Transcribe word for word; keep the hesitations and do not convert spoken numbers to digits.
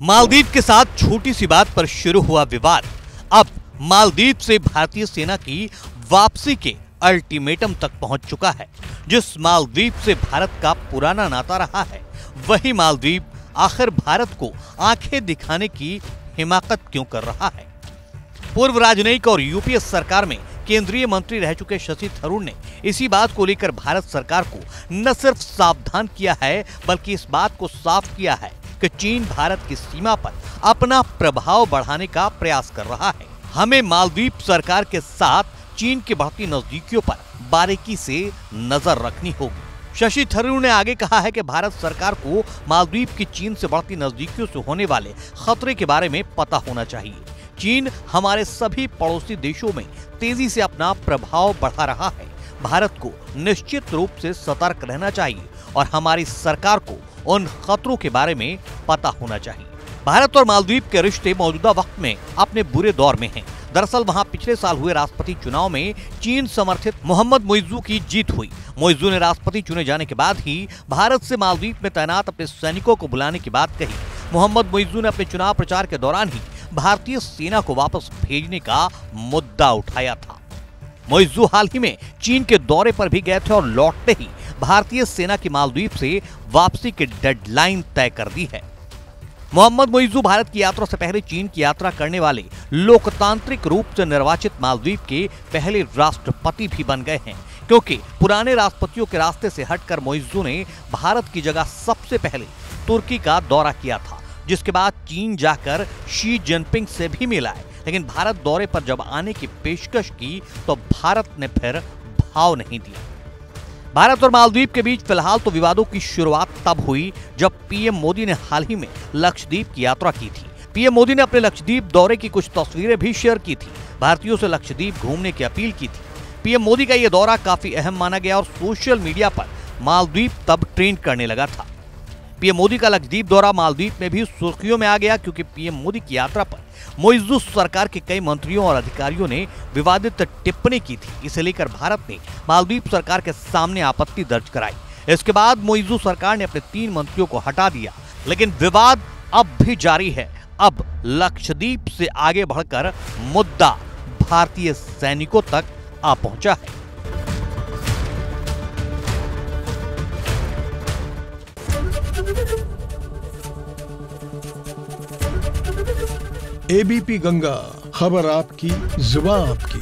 मालदीव के साथ छोटी सी बात पर शुरू हुआ विवाद अब मालदीव से भारतीय सेना की वापसी के अल्टीमेटम तक पहुंच चुका है। जिस मालदीव से भारत का पुराना नाता रहा है, वही मालदीव आखिर भारत को आंखें दिखाने की हिमाकत क्यों कर रहा है। पूर्व राजनयिक और यूपीए सरकार में केंद्रीय मंत्री रह चुके शशि थरूर ने इसी बात को लेकर भारत सरकार को न सिर्फ सावधान किया है, बल्कि इस बात को साफ किया है कि चीन भारत की सीमा पर अपना प्रभाव बढ़ाने का प्रयास कर रहा है। हमें मालदीव सरकार के साथ चीन की बढ़ती नजदीकियों पर बारीकी से नजर रखनी होगी। शशि थरूर ने आगे कहा है कि भारत सरकार को मालदीव की चीन से बढ़ती नजदीकियों से होने वाले खतरे के बारे में पता होना चाहिए। चीन हमारे सभी पड़ोसी देशों में तेजी से अपना प्रभाव बढ़ा रहा है। भारत को निश्चित रूप से सतर्क रहना चाहिए और हमारी सरकार को उन खतरों के बारे में पता होना चाहिए। भारत और मालदीव के रिश्ते मौजूदा वक्त में अपने बुरे दौर में हैं। दरअसल वहां पिछले साल हुए राष्ट्रपति चुनाव में चीन समर्थित मोहम्मद मुइज्जू की जीत हुई। मुइज्जू ने राष्ट्रपति चुने जाने के बाद ही भारत से मालदीव में तैनात अपने सैनिकों को बुलाने की बात कही। मोहम्मद मुइज्जू ने अपने चुनाव प्रचार के दौरान ही भारतीय सेना को वापस भेजने का मुद्दा उठाया था। मुइज्जू हाल ही में चीन के दौरे पर भी गए थे और लौटते ही भारतीय सेना की मालदीव से वापसी की डेडलाइन तय कर दी है। मोहम्मद मुइज्जू भारत की यात्रा से पहले चीन की यात्रा करने वाले लोकतांत्रिक रूप से निर्वाचित मालदीव के पहले राष्ट्रपति भी बन गए हैं, क्योंकि पुराने राष्ट्रपतियों के रास्ते से हटकर मुइज्जू ने भारत की जगह सबसे पहले तुर्की का दौरा किया था, जिसके बाद चीन जाकर शी जिनपिंग से भी मिला है। लेकिन भारत दौरे पर जब आने की पेशकश की तो भारत ने फिर भाव नहीं दिया। भारत और मालदीव के बीच फिलहाल तो विवादों की शुरुआत तब हुई जब पीएम मोदी ने हाल ही में लक्षद्वीप की यात्रा की थी। पीएम मोदी ने अपने लक्षद्वीप दौरे की कुछ तस्वीरें भी शेयर की थी। भारतीयों से लक्षद्वीप घूमने की अपील की थी। पीएम मोदी का यह दौरा काफी अहम माना गया और सोशल मीडिया पर मालदीव तब ट्रेंड करने लगा था। पीएम मोदी का लक्षद्वीप दौरा मालदीव में भी सुर्खियों में आ गया, क्योंकि पीएम मोदी की यात्रा पर मुइज्जू सरकार के कई मंत्रियों और अधिकारियों ने विवादित टिप्पणी की थी। इसे लेकर भारत ने मालदीव सरकार के सामने आपत्ति दर्ज कराई। इसके बाद मुइज्जू सरकार ने अपने तीन मंत्रियों को हटा दिया, लेकिन विवाद अब भी जारी है। अब लक्षद्वीप से आगे बढ़कर मुद्दा भारतीय सैनिकों तक आ पहुंचा है। एबीपी गंगा, खबर आपकी, जुबान आपकी।